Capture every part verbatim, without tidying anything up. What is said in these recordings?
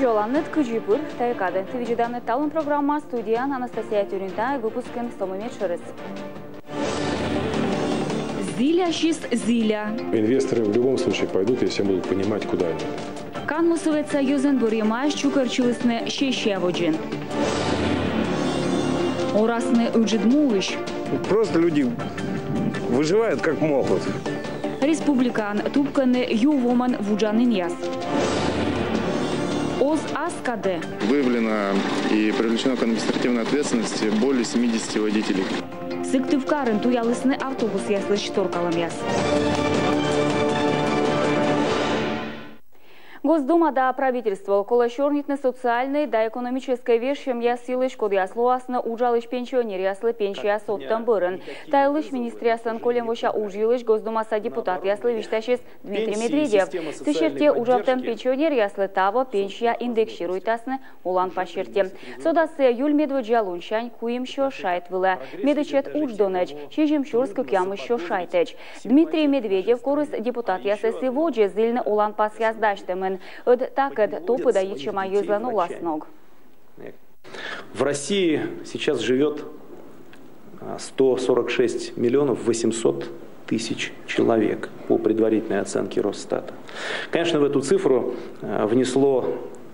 Тяжеланет Куджибур, Тайкаден, Твиджиданет Талун программа, студия Анастасия Тюринта, выпуск Стомомет Шерес. Зиля шист зиля. Инвесторы в любом случае пойдут, если будут понимать, куда они. Канмусовец Союзен Буримаш Чукарчулысны Шещеводжин. Орасны Уджидмуиш. Просто люди выживают как могут. Республикан Тупканы Ювоман Вуджаниньяс. Оз Аскаде. Выявлено и привлечено к административной ответственности более семидесяти водителей. Сыктывкарын туялысны автобус яслыш торкаламяс. Госдума да правительство колошорнитны социальной да экономической вещам я силыш код яслуасны уджалыш пенсионер яслы пенсия соттан бырын. Тайлыш министриясан колем воша ужилыш Госдумаса депутат яслы вишташес Дмитрий Медведев. Сышерте ужалтан пенсионер яслы таво пенсия индексируйтасны улан пашерте. Содасы Юль Медведжа луншань куим шо шайт вылы. Медычет уждоныч, шежим шурскук ямы шо шайтыч. Дмитрий Медведев корыс депутат яслы сегодня зильны улан пас яздаштымын. В России сейчас живет сто сорок шесть миллионов восемьсот тысяч человек по предварительной оценке Росстата. Конечно, в эту цифру внесло,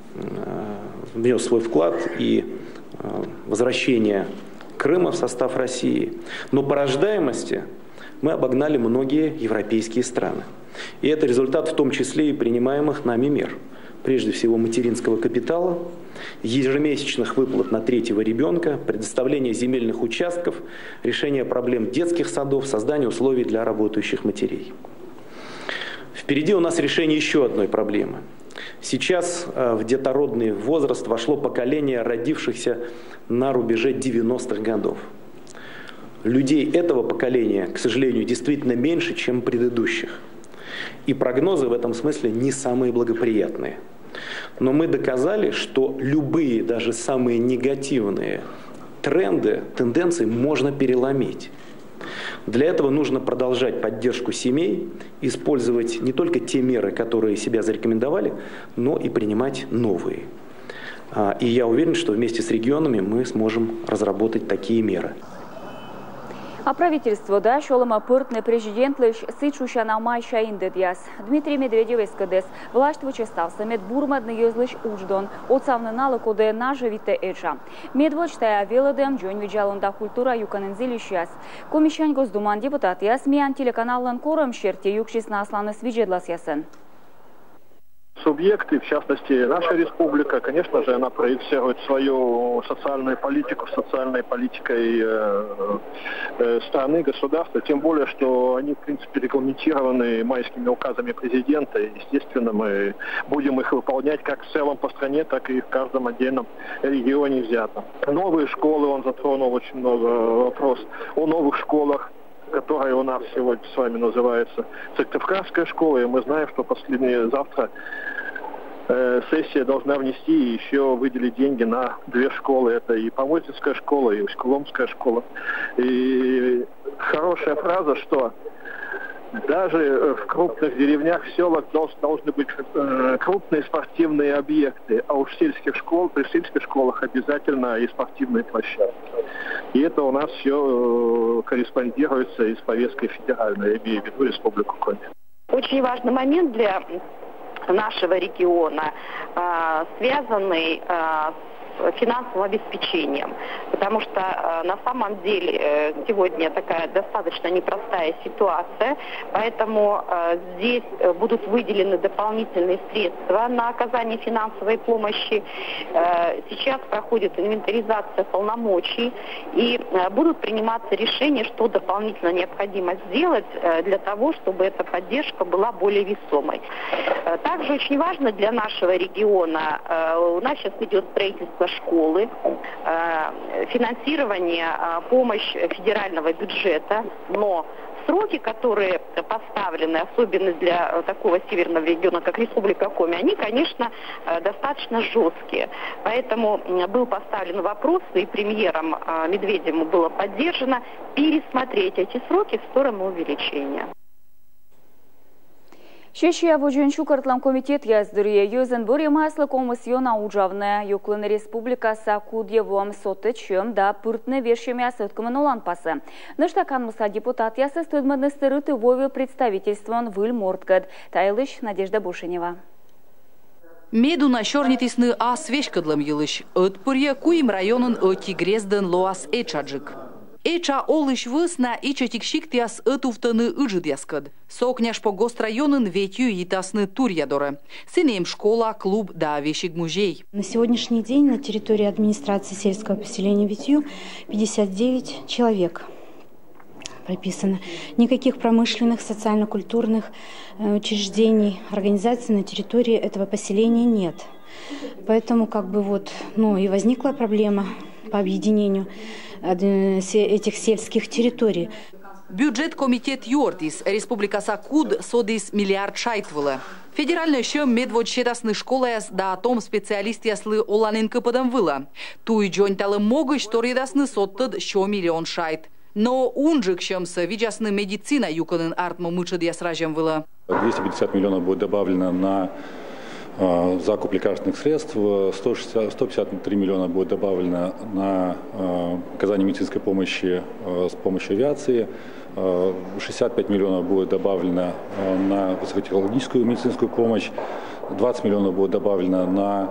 внес свой вклад и возвращение Крыма в состав России, но по рождаемости мы обогнали многие европейские страны. И это результат в том числе и принимаемых нами мер. Прежде всего материнского капитала, ежемесячных выплат на третьего ребенка, предоставления земельных участков, решения проблем детских садов, создания условий для работающих матерей. Впереди у нас решение еще одной проблемы. Сейчас в детородный возраст вошло поколение родившихся на рубеже девяностых годов. Людей этого поколения, к сожалению, действительно меньше, чем предыдущих. И прогнозы в этом смысле не самые благоприятные. Но мы доказали, что любые, даже самые негативные тренды, тенденции можно переломить. Для этого нужно продолжать поддержку семей, использовать не только те меры, которые себя зарекомендовали, но и принимать новые. И я уверен, что вместе с регионами мы сможем разработать такие меры. А правительство да шолома пыртный президент лишь сычуща на майша индедяс. Дмитрий Медведев эскадес власть вычестал самет бурмадный юзлыш уждон отсавны налыкоды наживите эча. Медведь тая велодем джон виджалонда культура юканензилищас. Комиссиян Госдуман депутат яс миян телеканалын кором шерте юкшис на асланы свиджедлас ясен. Субъекты, в частности, наша республика, конечно же, она проецирует свою социальную политику, социальной политикой э, э, страны, государства, тем более, что они, в принципе, регламентированы майскими указами президента, и, естественно, мы будем их выполнять как в целом по стране, так и в каждом отдельном регионе взято. Новые школы, он затронул очень много вопросов о новых школах, которая у нас сегодня с вами называется Сыктывкарская школа, и мы знаем, что последние завтра э, сессия должна внести и еще выделить деньги на две школы. Это и Помойцевская школа, и Усть-Коломская школа. И хорошая фраза, что даже в крупных деревнях, в селах должны быть э, крупные спортивные объекты, а уж в сельских школах, при сельских школах обязательно и спортивные площадки. И это у нас все э, корреспондируется и с повесткой федеральной, я имею в виду Республику Коми. Очень важный момент для нашего региона, э, связанный э, финансовым обеспечением, потому что э, на самом деле э, сегодня такая достаточно непростая ситуация, поэтому э, здесь будут выделены дополнительные средства на оказание финансовой помощи. Э, сейчас проходит инвентаризация полномочий и э, будут приниматься решения, что дополнительно необходимо сделать э, для того, чтобы эта поддержка была более весомой. Э, также очень важно для нашего региона, э, у нас сейчас идет строительство школы, финансирование, помощь федерального бюджета, но сроки, которые поставлены, особенно для такого северного региона, как Республика Коми, они, конечно, достаточно жесткие. Поэтому был поставлен вопрос, и премьером Медведевым было поддержано, пересмотреть эти сроки в сторону увеличения. Шешия воженчу картлам комитет яздырые юзен бұре маслы комиссион аужавны юклын республикаса кудьевом сотычым да пыртны вершемя сыткымын оланпасы. Ныштакан мыса депутат ясы стыдмадныстыры тывове представительствон выл морткад. Тайлыш Надежда Бушинева. Медуна шорнитисны а свешкадлым йылыш. Отпырье куим районын отигрезден лоас эчаджик. Эча олыш высна ича тикшиктиас ытуфтаны ыжыд яскад. Сокняш по гострайонын ветью итасны турьядоры. Сынем школа, клуб да вещик музей. На сегодняшний день на территории администрации сельского поселения Ветью пятьдесят девять человек прописано. Никаких промышленных, социально-культурных учреждений, организаций на территории этого поселения нет. Поэтому как бы вот, ну и возникла проблема по объединению этих сельских территорий. Бюджет комитет Юртис, Республика Сакуд, содис миллиард шайтвыла. Федеральный шем медводщетасны школаяс да атом специалист яслы Оланенко подамвыла. Туй джонталы могыш торидасны соттыд шо миллион шайт. Но унжик шемса видясны медицина юканын артмо мычыд ясражем выла. двести пятьдесят миллионов будет добавлено на э, закуп лекарственных средств, сто шестьдесят, сто пятьдесят три миллиона будет добавлено на э, оказание медицинской помощи э, с помощью авиации, э, шестьдесят пять миллионов будет добавлено э, на высокотехнологическую медицинскую помощь, двадцать миллионов будет добавлено на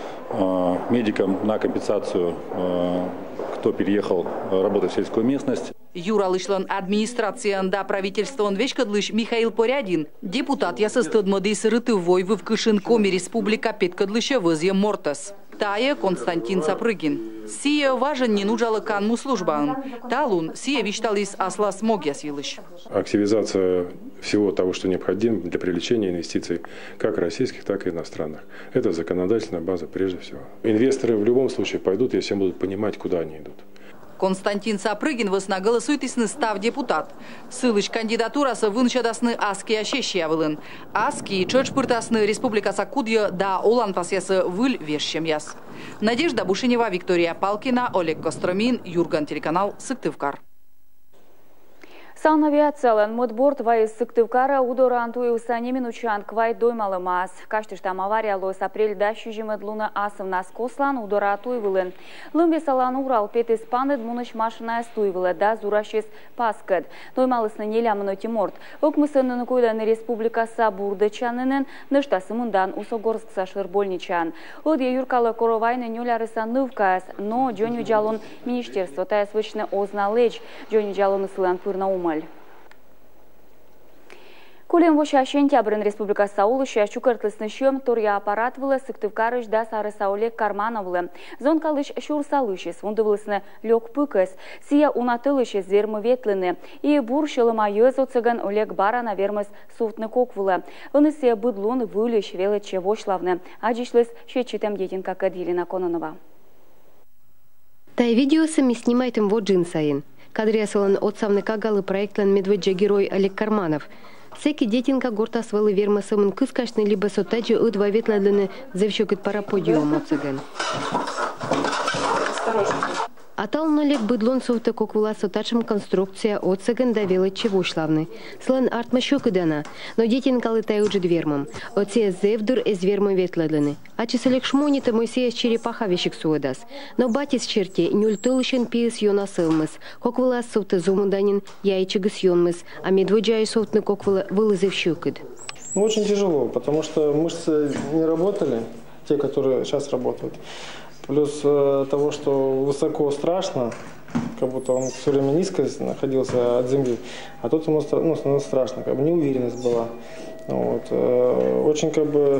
э, медикам на компенсацию, э, кто переехал работать в сельскую местность. Юралышлан администрациян да правительствон вешкадлыш Михаил Порядин, депутат ясыстыдмадис рытывой в Кышин коми республика петкадлыша вызье Мортас. Тая Константин Сапрыгин. Сия важен не нужала канму службан. Талун сия вишталис асла смогяс елыш. Активизация всего того, что необходимо для привлечения инвестиций как российских, так и иностранных. Это законодательная база прежде всего. Инвесторы в любом случае пойдут, если будут понимать, куда они идут. Константин Сапрыгин высна голосуйтисны став депутат. Сылыш кандидатурасы вынчадасны аски ащещиявылын. Аски чочпыртасны Республика Сакудья да Олан пасясы выль вешщем яс. Надежда Бушинева, Виктория Палкина, Олег Костромин, Юрган, телеканал Сыктывкар. Санавиациялан модборд вайыз Сыктывкара удоран туйылсане минучан квай доймалымаз. Каштыштам авария лойс апрельда шүжімедлуны асывнас кослан удора туйвылын. Лымбе салан урал пет испанед муныш машина туйвылы да зурашес паскад. Доймалысны нелямыны тиморт. Окмысынын койдан республикаса бурдычанынын ныштасымындан Усогорск сашырбольничан. Оде юркалы коровайны нюлярыса нывкас, но джоню джалун министерство тая свычны озналеч. Джоню джалуны сылан пырна умал. Кулем воша сентябрь республика Саулыша чукартлысны шем торья аппарат вылы Сыктывкарыш да Сары Сауле Кармановлы. Зон калыш шур салышес, вундывылысны лёг пыкас, сия унатылышес вермы ветлыны. И бур шылыма ёз оцыган Олег Барана вермыз суфтны коквылы. Вны сия быдлун вылыш велыче вошлавны. Аджишлыс шечетем детинка Кадилина Кононова. Тай видеосы снимает им вот джинсаин. Кадриясылын отсавны кагалы проектлан медведжа герой Олег Карманов. Секи детинка горта свалы вермасымын кыскашны либо сотаджи ыдва ветладыны завщекет параподиум оцыган. Аталын Олег быдлон софты коквыла сотачым конструкция оцыган давела чевошлавны. Слан артма щекыдана, но детинкалы таюджи двермам. Оце зевдур эз вермы ветладыны. А чесалек шмонита Мойсея с черепаха вещик суэдас. Но батис черте нюльтылышен пиес ёнасылмыс. Коквыла софты зумуданин яйчыгыс ёнмыс, а медводжай софтны коквыла вылызыв щекыд. Ну, очень тяжело, потому что мышцы не работали, те, которые сейчас работают. Плюс э, того, что высоко страшно, как будто он все время низко находился от земли, а тут ему ну, страшно, как бы неуверенность была. Вот, э, очень как бы,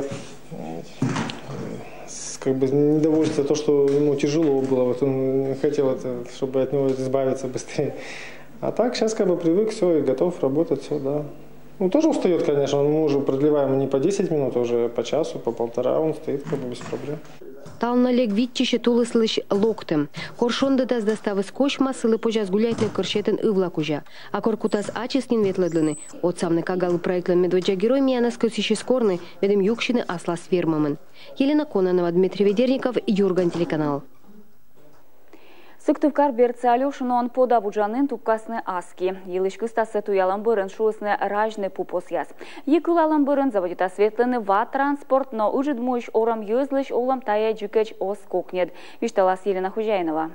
как бы недовольство, то, что ему тяжело было, вот он хотел, это, чтобы от него избавиться быстрее. А так сейчас как бы привык, все, и готов работать, все, да. Ну, тоже устает, конечно, мы уже продлеваем не по десять минут, а уже по часу, по полтора, он стоит как бы без проблем. Талын Олег витчише тулыслыш локтым. Коршонды даз доставы скоч масылы пожаз гулятны коршетен ывла кужа. А коркутаз аческин ветладлыны. От самны кагалы проектлан медведжа герой мияна скосище скорны, ведем юкшины асла с фермамын. Елена Кононова, Дмитрий Ведерников, Юрган, телеканал. Сыктывкар берцы Алешинон пода буджанын тупкасны аски. Елышкы стасы туялам бырын шуысны ражны пупос яс. Екылалам бырын заводита светлыны ва транспорт, но ужид муж орам юзлыш олам тая джикач ос кокнет. Вишталас Елена Хужайнова.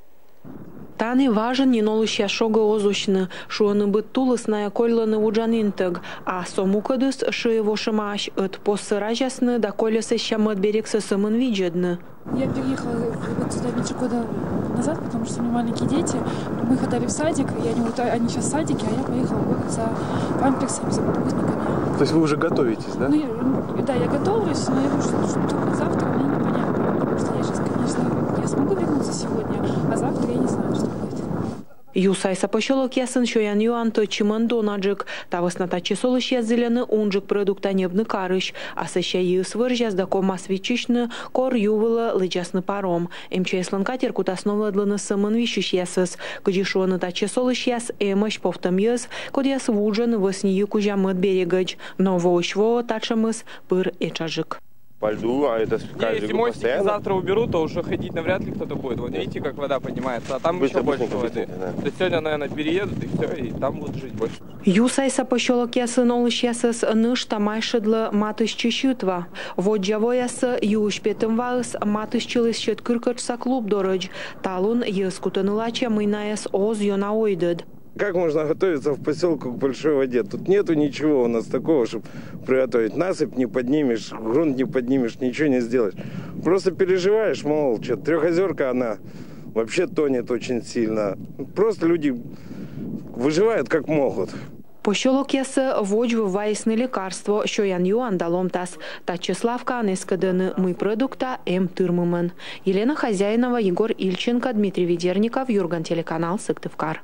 Таны важен не нолыща шога озущны, шуаны быт тулысная койланы уджанинтыг, а сомукадыс шиево шимаш, от посыражасны да колеса щамат берегса самын виджедны. Я переехала вот сюда меньше года назад, потому что у меня маленькие дети. Мы ходили в садик, и они, вот, они сейчас в садике, а я поехала в город за памперсами, за подгузниками. То есть вы уже готовитесь, да? Ну, я, да, я готовлюсь, но я думаю, что, что только завтра мне непонятно. Потому что я сейчас, конечно, я смогу вернуться сегодня, а завтра я не знаю, что будет. Юсайса пощелок ясын шоян юанто чиман донаджик, тавас натачи солыш языляны унжик продукта небны карыш, а саща юс выржаз да кома свечичны кор ювыла лыджасны паром. МЧС-лан катер кутаснова дланы сымын вишиш ясыс, куди шо натачи солыш яс эмыш повтам яс, куди яс вуджан высни кужамыт берегач, но воушво тачамыс пыр эчажик. По льду, а это каждый Если мостики завтра уберут, то уже ходить навряд ли кто-то будет. Вот видите, как вода поднимается, а там быстро, еще больше воды. Да. То есть сегодня, наверное, переедут и все, и там будут жить больше. Юсайса пощелок ясын олыш ясыс ныш тамайшыдлы матыш чищутва. Вот джаво ясы юш петым варыс матыш чылыс щет кыркачса клуб дорож. Талун ес кутанылача мыйнаяс оз йона ойдыд. Как можно готовиться в поселку к большой воде? Тут нету ничего у нас такого, чтобы приготовить. Насыпь не поднимешь, грунт не поднимешь, ничего не сделаешь. Просто переживаешь молча. Трехозерка, она вообще тонет очень сильно. Просто люди выживают как могут. Пощелок ясы воджвы вайсны лекарство, шоян юан далом тас. Тачеславка анескадыны мы продукта эм тырмымын. Елена Хозяинова, Егор Ильченко, Дмитрий Ведерников, Юрган, телеканал Сыктывкар.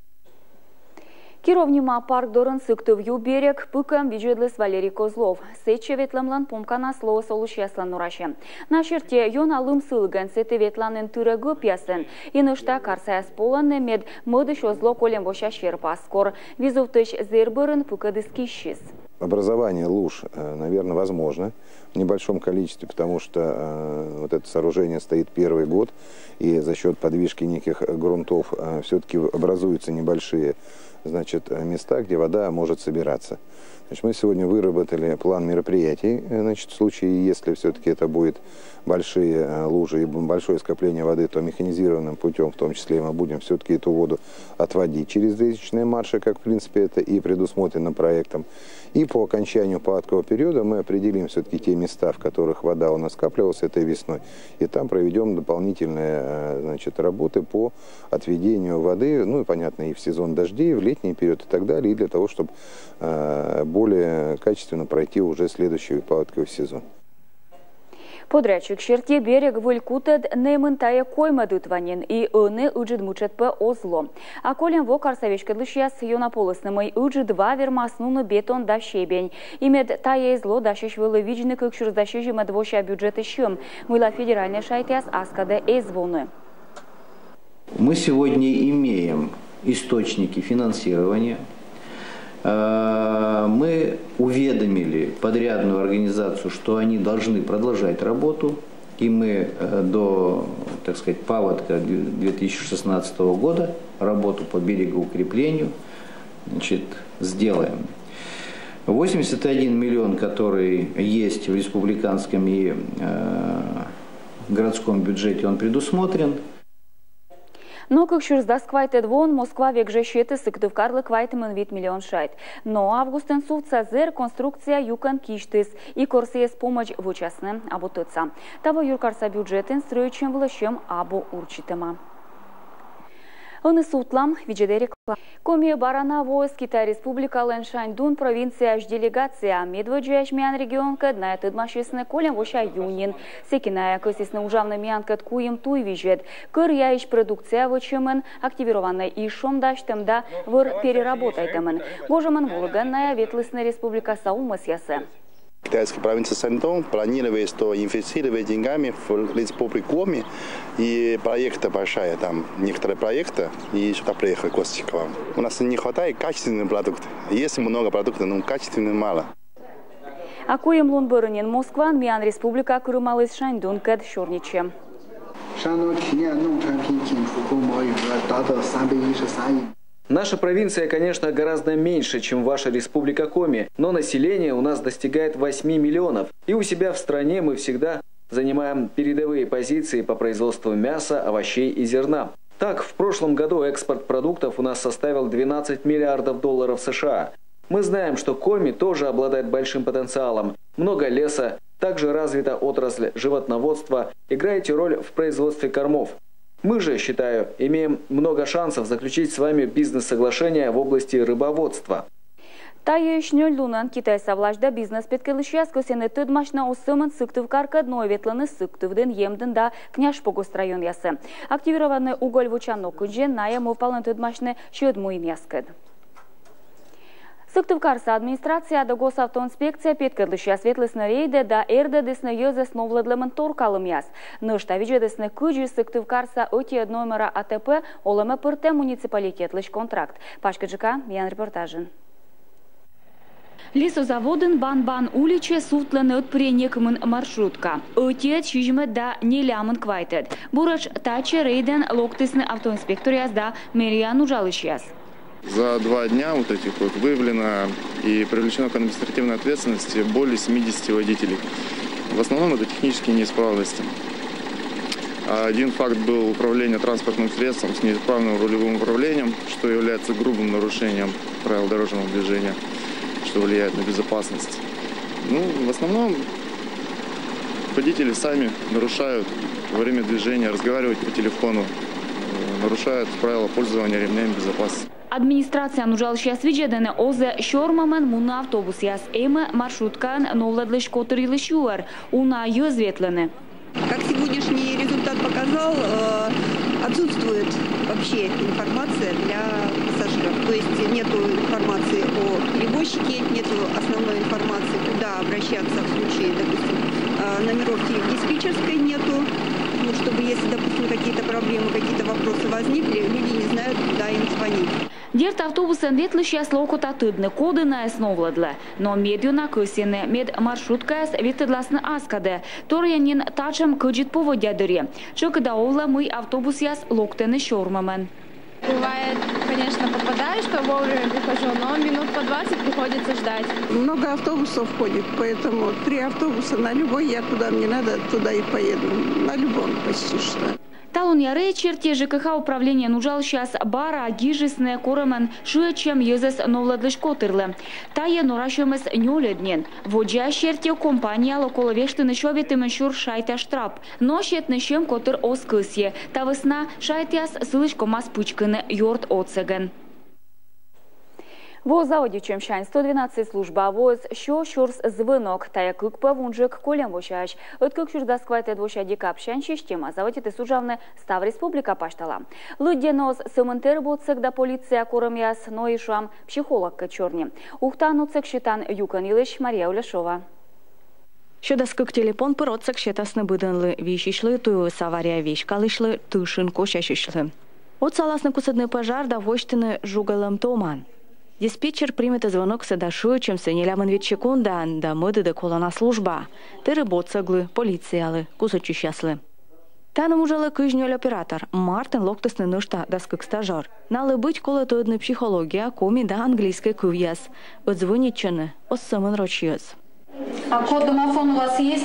Кировнима парк дорын Сыктывью берег пыкам виджедлес Валерий Козлов. Сече ветламлан помкана слово солушьяслан нураше. На черте йон алым сылган сеты ветланын тырыгы пьясын. Инышта карсаяс поланы мед модыш озло колем воша шерпаскор. Визовтыш зербырын пыкадыс кищис. Образование луж, наверное, возможно в небольшом количестве, потому что э, вот это сооружение стоит первый год, и за счет подвижки неких грунтов э, все-таки образуются небольшие, значит, места, где вода может собираться. Значит, мы сегодня выработали план мероприятий, значит, в случае, если все-таки это будет большие лужи и большое скопление воды, то механизированным путем, в том числе, мы будем все-таки эту воду отводить через лестничные марши, как, в принципе, это и предусмотрено проектом. И по окончанию паводкового периода мы определим все-таки те места, в которых вода у нас скапливалась этой весной. И там проведем дополнительные, значит, работы по отведению воды, ну, и, понятно, и в сезон дождей, в летний период и так далее, и для того, чтобы э, более качественно пройти уже следующий паводковый сезон. Подрядчик черте берег вылькутед неймынтая коймадытванин и ыны уджид мучетпе озло. А колем во карсавечка длышьяс юнаполыснымый уджид два вермаснуны бетон да щебень. Имед тая зло дащищ вылы виджны кыкшур дащищи медвоща бюджеты щем. Мыла федеральная шайтяс аскаде эзвоны. Мы сегодня имеем источники финансирования. Мы уведомили подрядную организацию, что они должны продолжать работу, и мы до, так сказать, паводка две тысячи шестнадцатого года работу по берегоукреплению, значит, сделаем. восемьдесят один миллион, который есть в республиканском и э, городском бюджете, он предусмотрен. Но как шурздас квайтед вон, Москва век же щеты Сыктывкарлы квайтымын вид миллион шайт. Но августен сувца зер конструкция юкан киштыс и корсиес помощь в участным абутыца. Того юркарса бюджетен строючим влащем або урчитыма. Оны сутлам виджедерик. Коми барана войск Китай Республика Лэншаньдун провинция аж делегация медведжияш миан регион кадная тыдмашисны колем воша юнин. Секиная косисны ужавны миан каткуем туй вижет. Кыр яиш продукция вочемен активированная и шом даштем да выр переработайтамен. Божемен вулганная ветлысны республика Саумас ясы. Китайская провинция Шаньдун планировает, что инвестировать деньгами в республику и проекты большая, там некоторые проекты, и сюда приехали Костикова. У нас не хватает качественных продуктов. Есть много продуктов, но качественных мало. Акуем лунбырынен Москва, миан республика Курымалыс Шаньдун кэд шорничем. Наша провинция, конечно, гораздо меньше, чем ваша республика Коми, но население у нас достигает восьми миллионов. И у себя в стране мы всегда занимаем передовые позиции по производству мяса, овощей и зерна. Так, в прошлом году экспорт продуктов у нас составил двенадцать миллиардов долларов США. Мы знаем, что Коми тоже обладает большим потенциалом. Много леса, также развита отрасль животноводства, играете роль в производстве кормов. Мы же, считаю, имеем много шансов заключить с вами бизнес-соглашение в области рыбоводства. Таешнёй лунан Китай совлажда бизнес петкелышьяс көсене тыдмашна осымын сыктыв карка дноветланы сыктывден емден да княж погост район ясы. Активированный уголь вучанок күнжен ная мовпалын тыдмашны шөд муин яскыд. Сыктывкарса администрация да госавтоинспекция петкелышья светлысны рейде да эрде десны ёзес новладлымын торкалым яс. Нышта виже десны күджи Сыктывкарса өте номера АТП олымы пырте муниципалитетлыш контракт. Пашкаджика, ян репортажын. Лесозаводын бан-бан уличе суфтланы отпренекмын маршрутка. Өтет шижмы да нелямын квайтед. Бурач таче рейден локтысны автоинспекторияс да мериян ужалышьяс. За два дня вот этих вот выявлено и привлечено к административной ответственности более семидесяти водителей. В основном это технические неисправности. Один факт был управление транспортным средством с неисправным рулевым управлением, что является грубым нарушением правил дорожного движения, что влияет на безопасность. Ну, в основном водители сами нарушают во время движения, разговаривают по телефону, нарушают правила пользования ремнями безопасности. Администрация нужалшая свидетельно озе шормамен муна автобус яс эме маршруткан новладлыш которилыш юар уна ёзветлены. Как сегодняшний результат показал, отсутствует вообще информация для пассажиров. То есть нету информации о перевозчике, нету основной информации, куда обращаться в случае, допустим, номеров диспетчерской нету. Ну, чтобы если, допустим, какие-то проблемы, какие-то вопросы возникли, люди не знают, куда им звонить. Дерт автобусын ветлышьяс локота тыдны коды на основладлы, но медью на көсене мед маршруткаяс ветыдласны аскады, торянин тачам кыджит поводядыре. Чокыда овла мы автобус яс локтены шормамен. Бывает, конечно, попадаю, что вовремя прихожу, но минут по двадцать приходится ждать. Много автобусов ходит, поэтому три автобуса на любой, я куда мне надо, туда и поеду. На любом почти что. Талон яре черте ЖКХ управления нужал сейчас бара гижесне корамен шуе чем езес новладлыш котырлы. Тае норашемес нёледнен. Воджа черте компания локоловештыны шоветымен шур шайта штрап. Но щетны шем котыр оскысье. Та весна шайтяс сылышко мас пучкыны йорт оцеген. Воз аудичем шайн сто двенадцать служба воз шо шурс звонок тая кык павунжик колем вошач. От кык шурс дасквайте двоша декап шайн система заводите сужавны став республика паштала. Луденос сымынтер боцек да полиция коромяс но и шам психолог качорни. Ухтану цек шитан юкан илыш Мария Улешова. Щодаскык телефон пыроцек шетасны быдынлы вишишлы туюс авария виш калышлы тышын кошашишлы. От саласны кусадный пожар да воштыны жугалым томан. Диспетчер примет звонок садашу, чем сенелямын вет секунда, да мыды да колана служба. Тыры боцаглы, полициялы, кусочи счастлы. Таным ужалы кыжнёль оператор, Мартин локтысны нышта даскык стажар. Налы быть колотоидны психология, коми да английской кывьяс. Отзвоничаны, оссамын рочьёс. А код домофон у вас есть?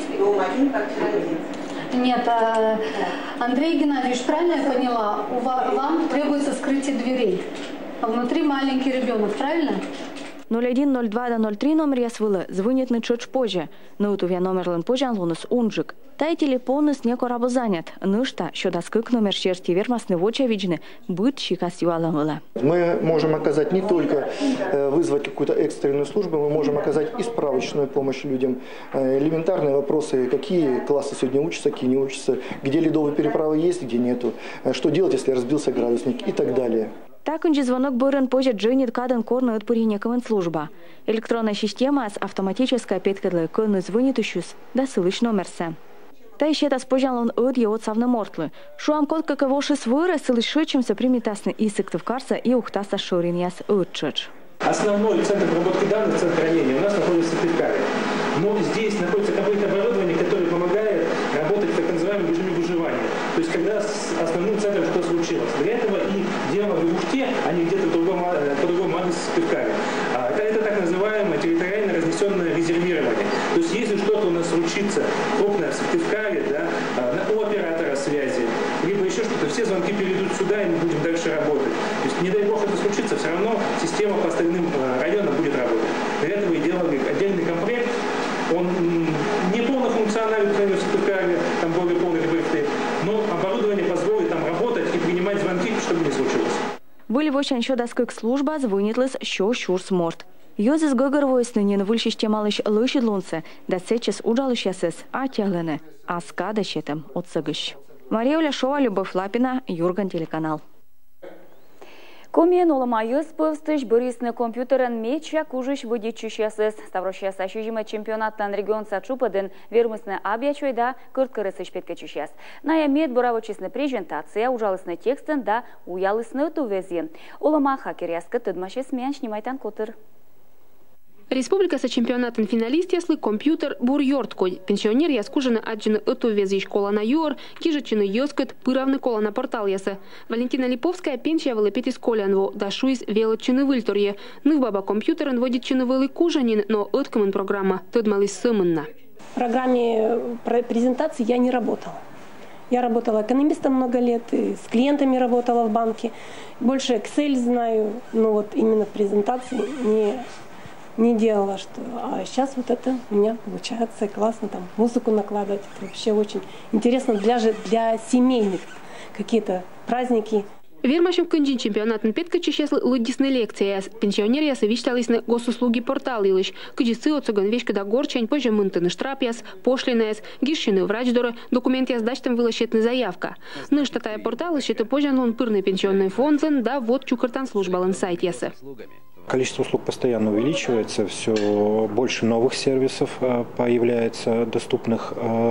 Нет, Андрей Геннадьевич, правильно я поняла? Вам требуется скрытие дверей. А внутри маленький ребенок, правильно? ноль один ноль два до ноль три номер ясвылы, звонит на чуть позже. Но вот у меня номер лен позже лунус унжик. Тай телефон с неко рабо занят. Ну что, что доскык номер шерсти вермасны в очевидно, быть чикас юаламыла. Мы можем оказать не только э, вызвать какую-то экстренную службу, мы можем оказать и справочную помощь людям. Э, элементарные вопросы, какие классы сегодня учатся, какие не учатся, где ледовые переправы есть, где нету, э, что делать, если разбился градусник и так далее. Так он же звонок бырын позже джинит кадан корна от пуринекован служба. Электронная система с автоматической петкадлы кылны звонит ищус, да сылыш номерса. Та еще это спожал он от его отцавны мортлы. Шуам кол каковоши свойра сылыш шучимся примитасны и Сыктывкарса и ухтаса шорин яс отчач. Основной центр обработки данных, центр хранения у нас находится в Сыктывкаре. Но здесь находится какое-то оборудование, которое помогает работать в так называемом режиме выживания. То есть когда с основным центром что случилось. Для этого и диалоги в Ухте, а не где-то по другому адресу в Сыктывкаре. Это, это так называемое территориально разнесенное резервирование. То есть если что-то у нас случится крупное в Сыктывкаре, да, у оператора связи, либо еще что-то, все звонки перейдут сюда, и мы будем дальше работать. То есть не дай бог это случится, все равно система по остальным районам будет работать. Для этого и делали отдельный комплект. Он не полнофункционален, например, в Сыктывкаре, там более полный ГБРТ, но оборудование позволит там работать и принимать звонки, чтобы не случилось. Вылівощан щодаскик служба звинітлис, що щурс морт. Йозис гогорвойсны не выльщище малыш лышидлунце, да сечес уджалышясес, а тяглене, а скада щетем отсыгыш. Мария Уляшова, Любовь Лапина, Юрган, телеканал. Комен олама йоспывстыш бырисны компьютерен меча кужыш выдичущасыз. Ставрощаса шижиме чемпионаттан регион сачупадын вермысны абьячойда кырткырысыш петкечущас. Ная мед буравочисны презентация, ужалысны текстен да уялысны тувези. Олама хакеряска тыдмашес мянш немайтан котыр. Республика со чемпионатом финалист яслы компьютер бур йорткой. Пенсионер яскужины аджины эту вези школа на юр, кижачины йоскот, пыравны кола на портал ясы. Валентина Липовская пенсия вылепит из колянву, дашуис велочины выльторье. Ных баба компьютерен водит чины вылы кужанин, но откамен программа тыдмалыс сымынна. В программе презентации я не работала. Я работала экономистом много лет, и с клиентами работала в банке. Больше Excel знаю, но вот именно в презентации не... не делала, что. А сейчас вот это у меня получается классно, там музыку накладывать. Это вообще очень интересно для, для семейных какие-то праздники. Вермашем кынжин чемпионатын петка чешеслы лыдисны лекция. Пенсионер ясы вишталысны госуслуги портал илыш. Кыжисы отсоган вещь когда горчань, позже мынтыны штраф яс, пошлина яс, гишшины врачдоры, документ яс дачтам вылащетны заявка. Ныш татая портал ищет и позже он пырный пенсионный фонд, да вот чукартан службалан сайт ясы. Количество услуг постоянно увеличивается, все больше новых сервисов появляется доступных,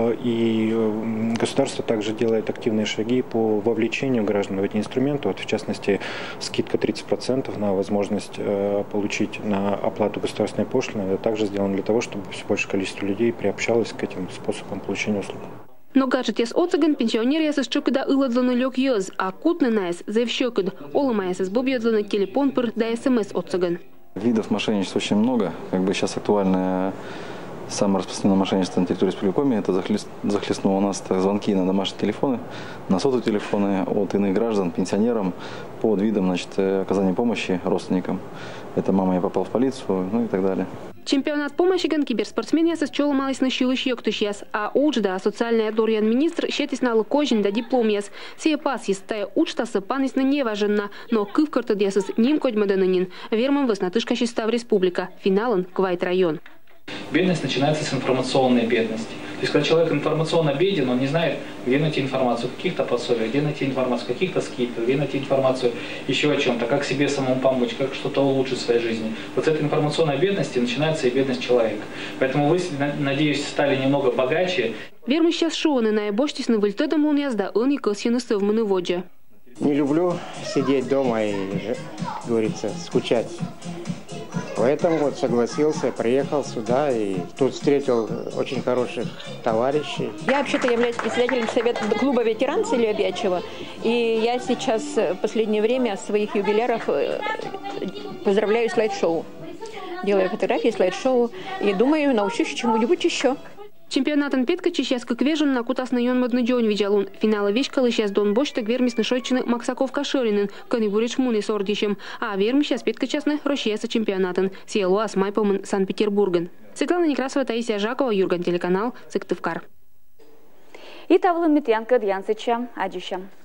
и государство также делает активные шаги по вовлечению граждан в эти инструменты. Вот, в частности, скидка тридцать процентов на возможность получить на оплату государственной пошлины. Это также сделано для того, чтобы все большее количество людей приобщалось к этим способам получения услуг. Но гаджет яс оцеган пенсионер яс из чукада ыладзаны лёг йоз, а кутны наэс заевщёкад, олыма яс из бобьёдзаны телефон пыр да смс оцеган. Видов мошенничества очень много. Как бы сейчас актуальное самое распространенное мошенничество на территории Республики Коми. Это захлест, захлестнуло у нас звонки на домашние телефоны, на сотовые телефоны от иных граждан, пенсионерам, под видом, значит, оказания помощи родственникам. Это мама, я попал в полицию, ну и так далее. Чемпионат помощи ган киберспортсмен ясыз чолы малайс на щилыш ёктыш яс, а уджда социальная дорьян министр щетис на лыкожин да диплом яс. Сие пас ястая учтасы панис на неваженна, но кывкартыд ясыз ним кодьмаданынин. Вермам выснатышка счастав республика. Финалан квайт район. Бедность начинается с информационной бедности. То есть, когда человек информационно беден, он не знает, где найти информацию о каких-то пособиях, где найти информацию о каких-то скидках, где найти информацию еще о чем-то, как себе самому помочь, как что-то улучшить в своей жизни. Вот с этой информационной бедности начинается и бедность человека. Поэтому вы, надеюсь, стали немного богаче. Вермы сейчас шоуны на эбоштись на вольтедом лун язда, он и косьяны сывманы воджа. Не люблю сидеть дома и, говорится, скучать. Поэтому вот согласился, приехал сюда и тут встретил очень хороших товарищей. Я вообще-то являюсь председателем совета клуба ветеран Селия Бячева. И я сейчас в последнее время своих юбиляров поздравляю слайд-шоу. Делаю фотографии, слайд-шоу и думаю, научусь чему-нибудь еще. Чемпионатын петка чищас как вежен на кутасный йон модный дёнь видялун. Финала вещкалы сейчас дон бош так вермис нашойчины Максаков Каширинен, канибурич муни с ордищем. А верми сейчас петка частны рощеса чемпионатын. Сиелуас Майпоман Санкт-Петербурген. Светлана Некрасова, Таисия Жакова, Юрган, телеканал Сыктывкар. И тавлын митянка дьянсыча, адища.